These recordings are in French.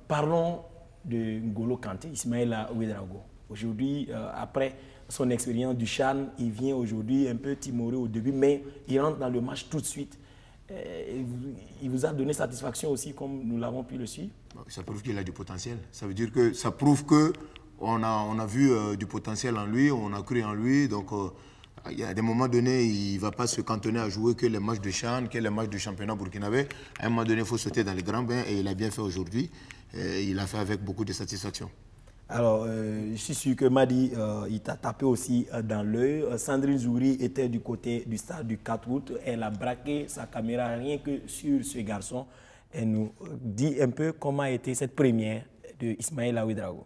Parlons de N'Golo Kanté, Ismaïla Ouedraogo. Aujourd'hui, après son expérience du CHAN, il vient aujourd'hui un peu timoré au début, mais il rentre dans le match tout de suite. Il vous a donné satisfaction aussi, comme nous l'avons pu le suivre? Ça prouve qu'il a du potentiel. Ça veut dire que ça prouve qu'on a vu du potentiel en lui, on a cru en lui. Donc, il y a des moments donnés, il ne va pas se cantonner à jouer que les matchs de CHAN, que les matchs de championnat burkinabé. À un moment donné, il faut sauter dans les grands bains et il a bien fait aujourd'hui. Il a fait avec beaucoup de satisfaction. Alors, je suis sûr que Madi, il t'a tapé aussi dans l'œil. Sandrine Zouri était du côté du stade du 4 août. Elle a braqué sa caméra rien que sur ce garçon. Elle nous dit un peu comment a été cette première de Ismaïla Ouedraogo.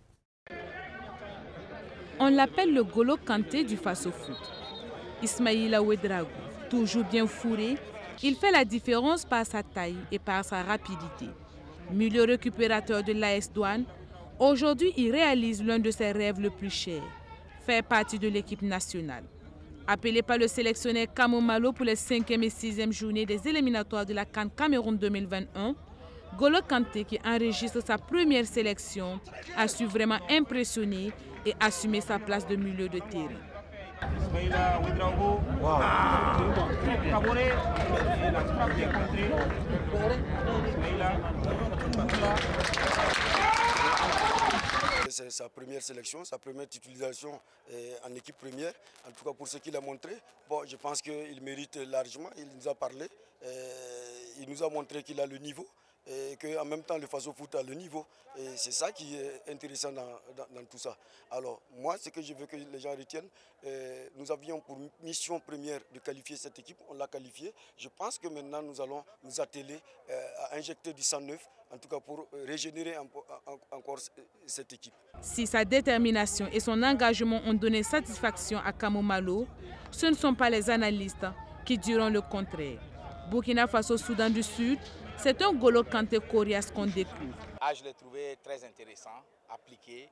On l'appelle le N'Golo Kanté du face au foot. Ismaïla Ouedraogo, toujours bien fourré, il fait la différence par sa taille et par sa rapidité. Milieu récupérateur de l'AS Douanes, aujourd'hui, il réalise l'un de ses rêves le plus chers, faire partie de l'équipe nationale. Appelé par le sélectionneur Kamo Malo pour les 5e et 6e journées des éliminatoires de la CAN Cameroun 2021, N'Golo Kanté, qui enregistre sa première sélection, a su vraiment impressionner et assumer sa place de milieu de terrain. Ismaïla Ouedraogo, c'est sa première sélection, sa première titularisation en équipe première. En tout cas, pour ce qu'il a montré, bon, je pense qu'il mérite largement. Il nous a parlé, il nous a montré qu'il a le niveau. Et qu'en même temps, le face au foot a le niveau. Et c'est ça qui est intéressant dans tout ça. Alors, moi, ce que je veux que les gens retiennent, nous avions pour mission première de qualifier cette équipe. On l'a qualifiée. Je pense que maintenant, nous allons nous atteler à injecter du sang neuf, en tout cas pour régénérer encore cette équipe. Si sa détermination et son engagement ont donné satisfaction à Kamo Malo, ce ne sont pas les analystes qui diront le contraire. Burkina Faso, Soudan du Sud, c'est un N'Golo Kanté coriace qu'on découvre. Je l'ai trouvé très intéressant, appliqué,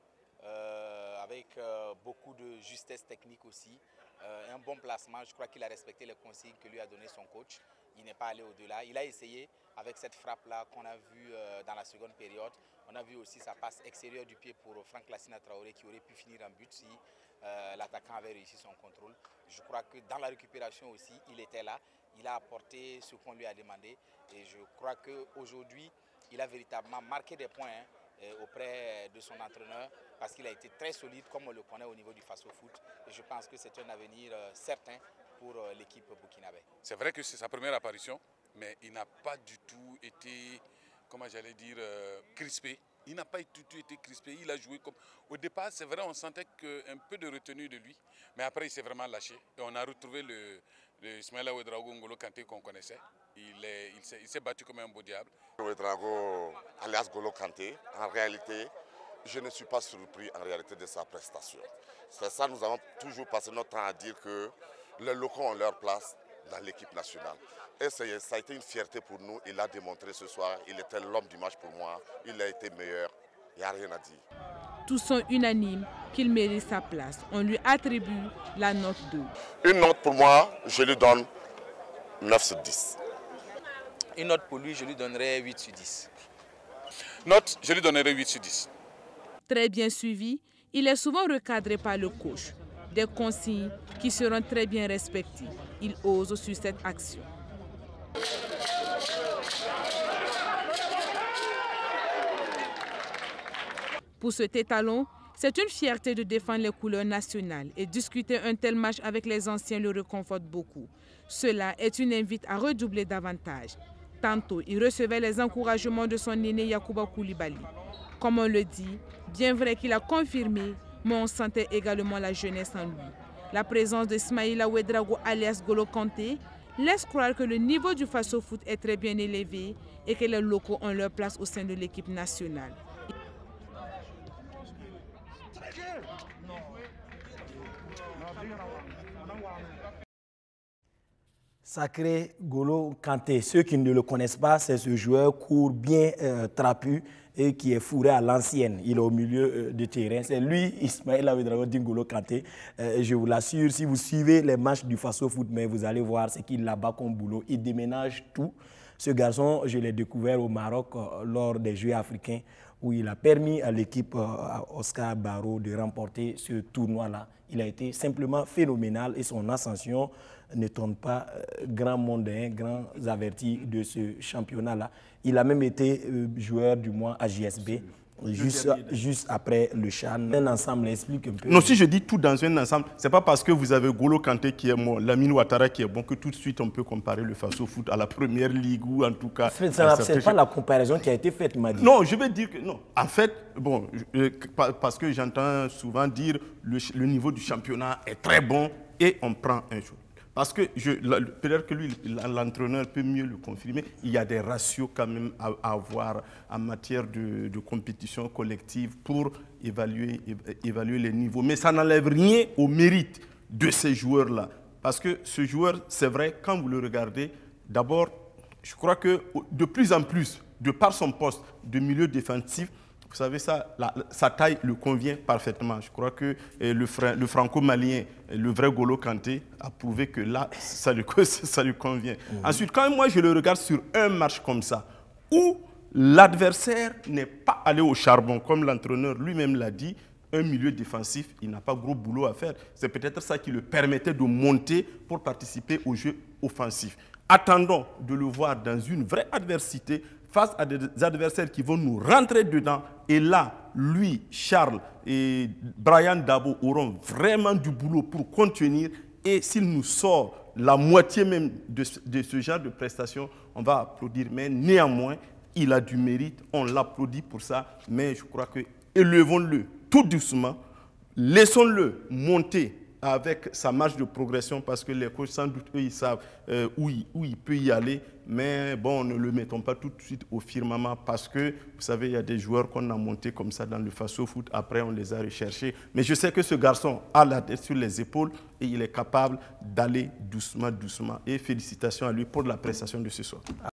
avec beaucoup de justesse technique aussi. Un bon placement, je crois qu'il a respecté les consignes que lui a donné son coach. Il n'est pas allé au-delà. Il a essayé avec cette frappe-là qu'on a vue dans la seconde période. On a vu aussi sa passe extérieure du pied pour Franck Lassina Traoré qui aurait pu finir en but si l'attaquant avait réussi son contrôle. Je crois que dans la récupération aussi, il était là. Il a apporté ce qu'on lui a demandé et je crois qu'aujourd'hui, il a véritablement marqué des points auprès de son entraîneur parce qu'il a été très solide comme on le connaît au niveau du face-au-foot et je pense que c'est un avenir certain pour l'équipe burkinabé. C'est vrai que c'est sa première apparition, mais il n'a pas du tout été, comment j'allais dire, crispé. Il n'a pas du tout été crispé, il a joué comme... Au départ, c'est vrai, on sentait un peu de retenue de lui, mais après, il s'est vraiment lâché. Et on a retrouvé le Ismaïla Ouedraogo N'Golo Kanté qu'on connaissait. Il s'est battu comme un beau diable. Ouedraogo, alias N'Golo Kanté, en réalité, je ne suis pas surpris en réalité de sa prestation. C'est ça, nous avons toujours passé notre temps à dire que les locaux ont leur place dans l'équipe nationale. Et ça a été une fierté pour nous, il l'a démontré ce soir, il était l'homme du match pour moi, il a été meilleur, il n'y a rien à dire. Tous sont unanimes qu'il mérite sa place. On lui attribue la note 2. Une note pour moi, je lui donne 9 sur 10. Une note pour lui, je lui donnerais 8 sur 10. Note, je lui donnerais 8 sur 10. Très bien suivi, il est souvent recadré par le coach. Des consignes qui seront très bien respectées. Il ose sur cette action. Pour ce étalon, c'est une fierté de défendre les couleurs nationales et discuter un tel match avec les anciens le réconforte beaucoup. Cela est une invite à redoubler davantage. Tantôt, il recevait les encouragements de son aîné Yacouba Koulibaly. Comme on le dit, bien vrai qu'il a confirmé, mais on sentait également la jeunesse en lui. La présence de Ismaïla Ouedraogo alias N'Golo Kanté laisse croire que le niveau du face-au-foot est très bien élevé et que les locaux ont leur place au sein de l'équipe nationale. Sacré N'Golo Kanté. Ceux qui ne le connaissent pas, c'est ce joueur court, bien trapu et qui est fourré à l'ancienne. Il est au milieu de terrain. C'est lui, Ismaïla Ouedraogo N'Golo Kanté. Je vous l'assure, si vous suivez les matchs du Faso Foot, mais vous allez voir ce qu'il là-bas comme boulot. Il déménage tout. Ce garçon, je l'ai découvert au Maroc lors des Jeux africains où il a permis à l'équipe Oscar Barreau de remporter ce tournoi-là. Il a été simplement phénoménal et son ascension ne tourne pas grand monde, grands avertis de ce championnat-là. Il a même été joueur du mois à JSB. Juste après le CHAN, un ensemble explique un peu. Non, si je dis tout dans un ensemble, ce n'est pas parce que vous avez Golo Kanté qui est bon, Lamine Ouattara qui est bon que tout de suite on peut comparer le Faso Foot à la première ligue ou en tout cas. Ce n'est pas la comparaison qui a été faite, Madi. Non, je vais dire que non. En fait, bon, parce que j'entends souvent dire le niveau du championnat est très bon et on prend un jour. Parce que peut-être que lui, l'entraîneur peut mieux le confirmer, il y a des ratios quand même à avoir en matière de compétition collective pour évaluer les niveaux. Mais ça n'enlève rien au mérite de ces joueurs-là. Parce que ce joueur, c'est vrai, quand vous le regardez, d'abord, je crois que de plus en plus, de par son poste de milieu défensif, vous savez, sa taille le convient parfaitement. Je crois que le franco-malien, le vrai Golo Kanté, a prouvé que là, ça lui convient. Ensuite, quand moi je le regarde sur un match comme ça, où l'adversaire n'est pas allé au charbon, comme l'entraîneur lui-même l'a dit, un milieu défensif, il n'a pas gros boulot à faire. C'est peut-être ça qui le permettait de monter pour participer au jeu offensif. Attendons de le voir dans une vraie adversité, face à des adversaires qui vont nous rentrer dedans. Et là, lui, Charles et Brian Dabo auront vraiment du boulot pour contenir. Et s'il nous sort la moitié même de ce genre de prestations, on va applaudir. Mais néanmoins, il a du mérite, on l'applaudit pour ça. Mais je crois que élevons-le tout doucement, laissons-le monter avec sa marge de progression parce que les coachs, sans doute, eux, ils savent où il peut y aller. Mais bon, ne le mettons pas tout de suite au firmament parce que, vous savez, il y a des joueurs qu'on a montés comme ça dans le Faso Foot. Après, on les a recherchés. Mais je sais que ce garçon a la tête sur les épaules et il est capable d'aller doucement, doucement. Et félicitations à lui pour la prestation de ce soir.